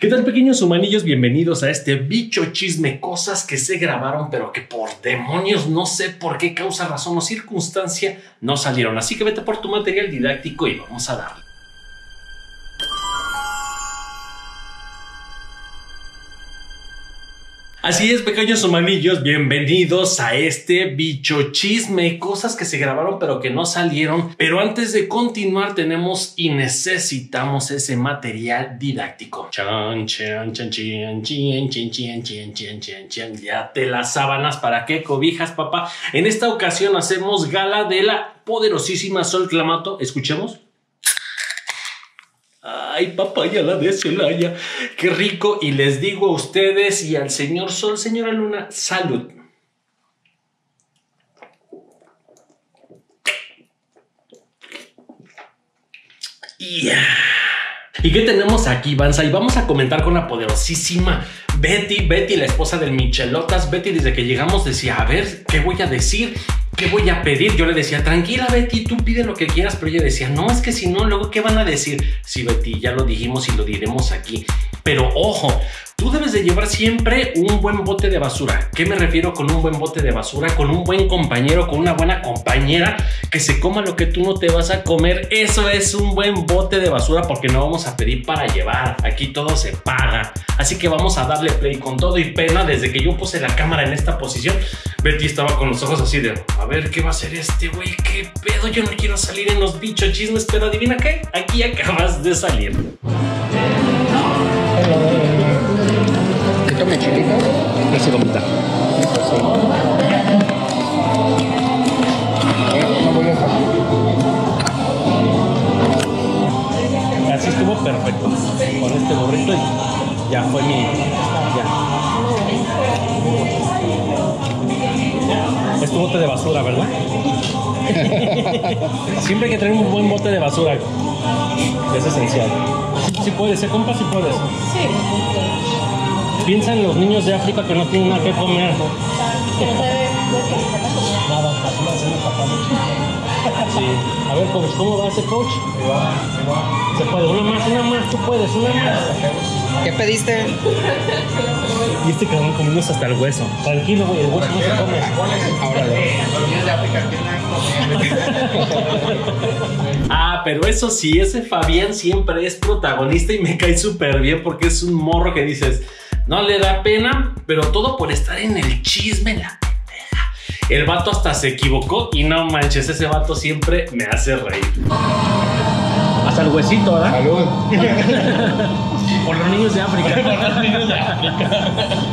¿Qué tal, pequeños humanillos? Bienvenidos a este bicho chisme, cosas que se grabaron pero que por demonios, no sé por qué causa, razón o circunstancia no salieron. Así que vete por tu material didáctico y vamos a darle. Así es, pequeños humanillos, bienvenidos a este bicho chisme, cosas que se grabaron pero que no salieron. Pero antes de continuar tenemos y necesitamos ese material didáctico. Chan, chan, chan, chan, chan, chan, chan, chan, chan, chan, chan. Ya te las sábanas, ¿para qué cobijas, papá? En esta ocasión hacemos gala de la poderosísima Sol Clamato. Escuchemos. Ay, papaya la de Celaya, qué rico. Y les digo a ustedes y al señor Sol, señora Luna, salud. Yeah. ¿Y qué tenemos aquí, Banza? Y vamos a comentar con la poderosísima Betty, la esposa del Michelotas. Betty, desde que llegamos decía, a ver, ¿qué voy a decir? ¿Qué voy a pedir? Yo le decía, tranquila, Betty, tú pide lo que quieras. Pero ella decía, no, es que si no, luego, ¿qué van a decir? Sí, Betty, ya lo dijimos y lo diremos aquí. Pero ojo, tú debes de llevar siempre un buen bote de basura. ¿Qué me refiero con un buen bote de basura? Con un buen compañero, con una buena compañera que se coma lo que tú no te vas a comer. Eso es un buen bote de basura, porque no vamos a pedir para llevar. Aquí todo se paga. Así que vamos a darle play con todo y pena. Desde que yo puse la cámara en esta posición, Betty estaba con los ojos así de, a ver, ¿qué va a hacer este güey? ¿Qué pedo? Yo no quiero salir en los bichos chismes, pero adivina qué, aquí acabas de salir. ¿Que tome chilito? No se comenta. Así estuvo perfecto. Con este gorrito y ya fue mi... Es tu bote de basura, ¿verdad? Siempre hay que traer un buen bote de basura. Es esencial. Sí puedes, ¿se compa? Sí puedes. Sí. Piensa en los niños de África que no tienen nada que comer. Que no sabe Nada, así hacemos papá. Sí. A ver, coach, ¿cómo va ese coach? Ahí va. Se puede, una más, tú puedes, una más. ¿Qué pediste? Y este cabrón comiéndose hasta el hueso. Tranquilo, güey, el hueso no se come. Ahora Ah, pero eso sí, ese Fabián siempre es protagonista y me cae súper bien porque es un morro que dices, no le da pena, pero todo por estar en el chisme, la pendeja. El vato hasta se equivocó y no manches, ese vato siempre me hace reír. Hasta el huesito, ¿verdad? Salud. Por los niños de África. Por los niños de África.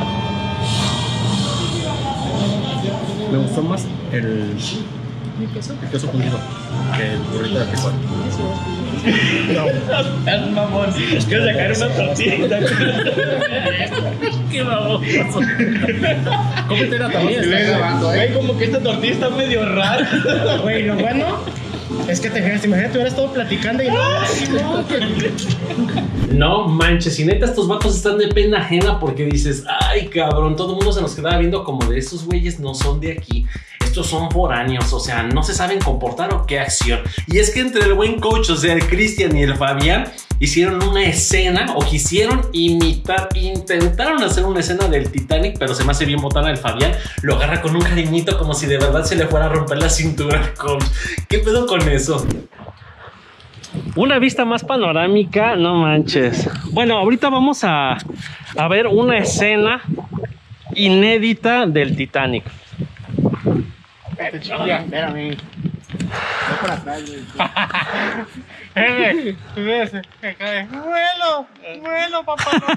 Me gustó más el queso fundido que el burrito de queso. No, es mamón. Es que sacar una tortilla. Qué mamón. Cómetela también. Güey, como que esta tortilla está medio rara. Güey, lo bueno es que te imagínate, hubieras estado platicando y no manches, y neta estos vatos están de pena ajena porque dices, ay cabrón, todo el mundo se nos quedaba viendo como de esos güeyes no son de aquí. Estos son foráneos, o sea, no se saben comportar o qué acción. Y es que entre el buen coach, o sea, el Cristian y el Fabián, hicieron una escena o quisieron imitar, intentaron hacer una escena del Titanic, pero se me hace bien botana el Fabián. Lo agarra con un cariñito como si de verdad se le fuera a romper la cintura al coach. ¿Qué pedo con eso? Una vista más panorámica, no manches. Bueno, ahorita vamos a ver una escena inédita del Titanic. espérame. Voy por atrás, vuelo, papá.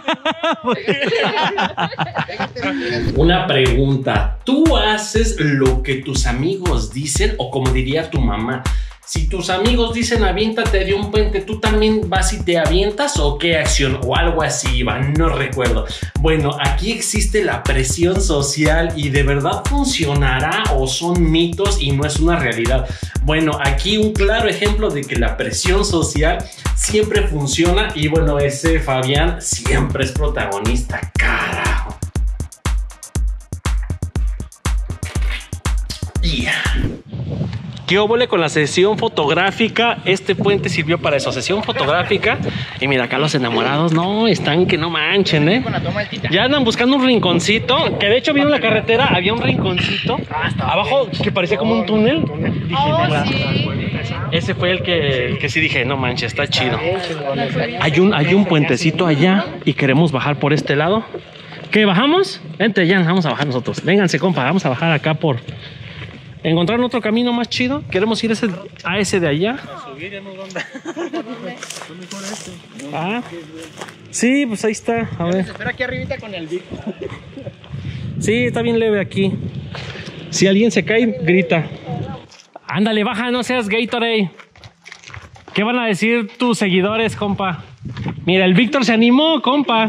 Una pregunta, ¿tú haces lo que tus amigos dicen o como diría tu mamá? Si tus amigos dicen aviéntate de un puente, ¿tú también vas y te avientas o qué acción? O algo así, Iván, no recuerdo. Bueno, aquí existe la presión social y ¿de verdad funcionará o son mitos y no es una realidad? Bueno, aquí un claro ejemplo de que la presión social siempre funciona y bueno, ese Fabián siempre es protagonista, carajo. Yeah. ¿Qué óvole con la sesión fotográfica? Este puente sirvió para eso, sesión fotográfica. Y mira, acá los enamorados, no, están que no manchen, ¿eh? Ya andan buscando un rinconcito, que de hecho vieron la carretera, había un rinconcito abajo que parecía como un túnel. Dije, ese fue el que sí dije, no manches, está chido. Hay un puentecito allá y queremos bajar por este lado. ¿Qué, bajamos? Vente, ya, vamos a bajar nosotros. Vénganse, compa, vamos a bajar acá por... encontrar otro camino más chido. Queremos ir a ese de allá. Ah, sí, pues ahí está. A ver. Espera aquí arribita con el Vic. Sí, está bien leve aquí. Si alguien se cae, grita. Ándale, baja, no seas Gatorade. ¿Qué van a decir tus seguidores, compa? Mira, el Víctor se animó, compa.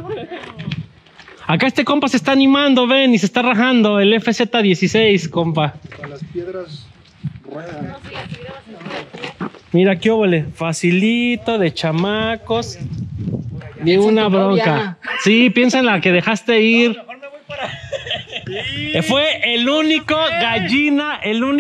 Acá este compa se está animando, ven, y se está rajando el FZ16, compa. Con las piedras ruedan. Mira qué óvole, facilito, de chamacos. Ni una bronca. Sí, piensa en la que dejaste ir. Fue el único gallina.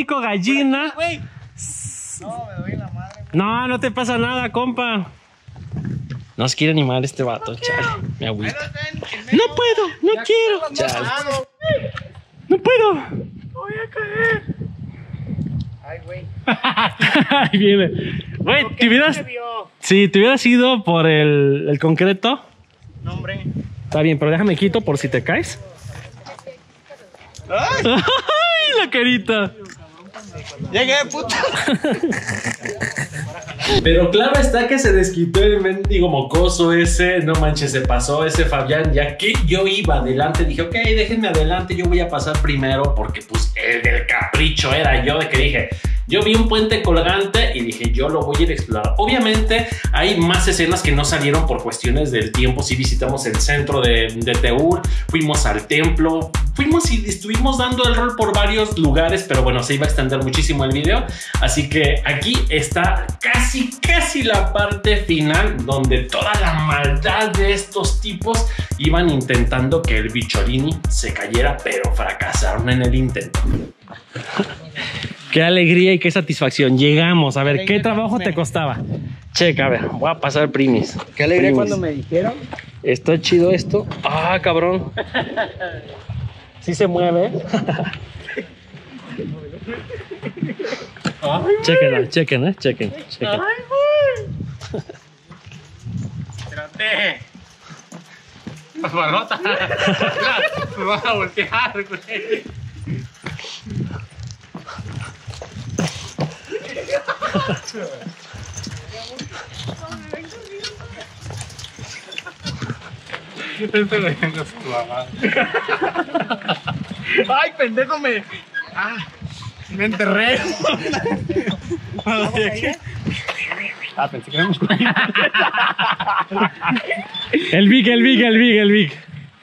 No, me doy la madre. No, no te pasa nada, compa. No se quiere animar este vato, chale, me agüita. No puedo, no quiero. Chale. No puedo. Voy a caer. Ay, güey. Ahí viene. Güey, si te hubieras ido por el concreto. No, hombre. Está bien, pero déjame quito por si te caes. ¡Ay, la carita! Llegué, puta. Pero claro está que se desquitó el mendigo mocoso ese. No manches, se pasó ese Fabián. Ya que yo iba adelante, dije, ok, déjenme adelante, yo voy a pasar primero. Porque pues el del capricho era yo, de que dije, yo vi un puente colgante y dije, yo lo voy a ir a explorar. Obviamente hay más escenas que no salieron por cuestiones del tiempo. Sí visitamos el centro de Teur, fuimos al templo, fuimos y estuvimos dando el rol por varios lugares, pero bueno, se iba a extender muchísimo el video. Así que aquí está casi la parte final, donde toda la maldad de estos tipos iban intentando que el Bicholini se cayera, pero fracasaron en el intento. Qué alegría y qué satisfacción. Llegamos. A ver, ¿qué trabajo te costaba? Checa, a ver, voy a pasar primis. Qué alegría cuando me dijeron. Está chido esto. Ah, cabrón. Sí se mueve. Chequen. Ay, güey. Espérate. Barrota. Me vas a voltear, güey. Ay, pendejo, me enterré. Pensé que éramos. El Vic.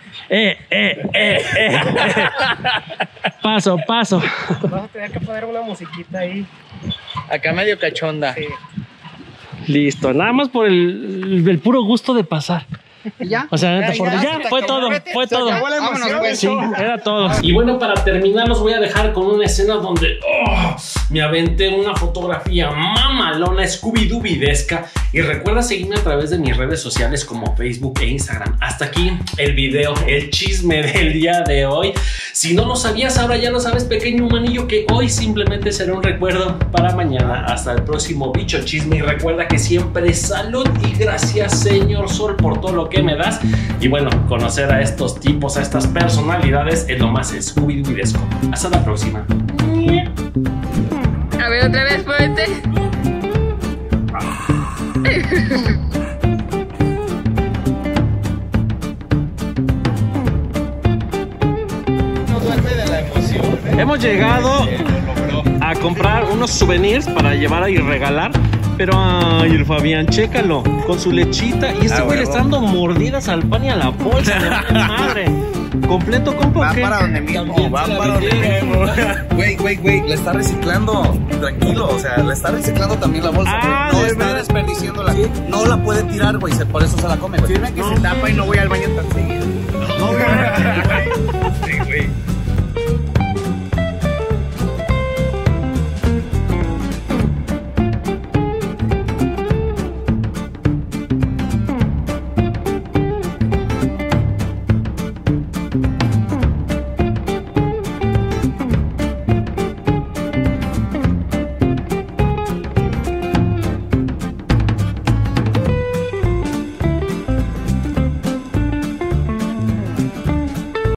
Paso. Vas a tener que poner una musiquita ahí. Acá medio cachonda. Sí. Listo, nada más por el puro gusto de pasar. ¿Y ya? O sea, ya fue todo. Vámonos, pues. Sí, era todo. Y bueno, para terminar los voy a dejar con una escena donde me aventé una fotografía mamalona, Scooby-Dooby-desca. Y recuerda seguirme a través de mis redes sociales como Facebook e Instagram. Hasta aquí el video, el chisme del día de hoy. Si no lo sabías, ahora ya lo sabes, pequeño humanillo, que hoy simplemente será un recuerdo para mañana. Hasta el próximo bicho chisme. Y recuerda que siempre salud y gracias, señor Sol, por todo lo que me das. Y bueno, conocer a estos tipos, a estas personalidades es lo más Scooby-Dooby-desco. Hasta la próxima. A ver, otra vez fuerte. Hemos llegado a comprar unos souvenirs para llevar y regalar. Pero ay, el Fabián, chécalo, con su lechita. Y este güey le está dando mordidas al pan y a la bolsa. De madre. ¿Completo, compa? Va para donde mismo, va para donde mismo. Güey, la está reciclando. Tranquilo, o sea, la está reciclando también la bolsa. Ah, no ¿de está verdad? desperdiciándola. ¿Sí? No la puede tirar, güey, por eso se la come, güey. Sirve que se tapa y no voy al baño tan seguido. Sí, güey.